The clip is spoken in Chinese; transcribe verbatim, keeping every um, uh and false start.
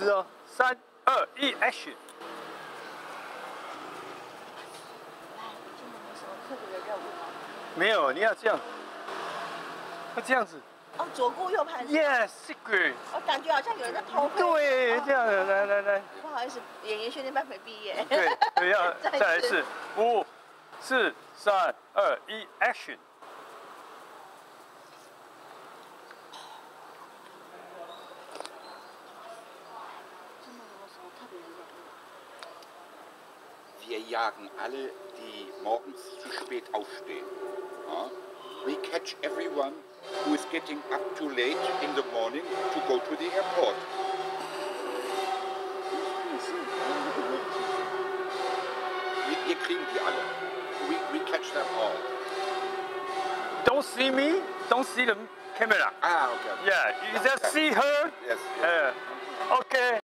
时哦，三二一 ，Action！ 来，今天有什么特别的任务吗？ 没有，你要这样，要这样子。 哦，左顾右盼。 Yes, secret。 我感觉好像有人在偷窥。 对，这样的，来来来。 不好意思，演员训练班没毕业。 对，对，要再来一次，五、四、三、二、一，Action！ Wir jagen alle, die morgens zu spät aufstehen. Ja? We catch everyone who is getting up too late in the morning to go to the airport. Wir, wir kriegen die alle. We, we catch them all. Don't see me, don't see the camera. Ah, okay. Yeah, you just see her. Yes. yes. Uh, okay.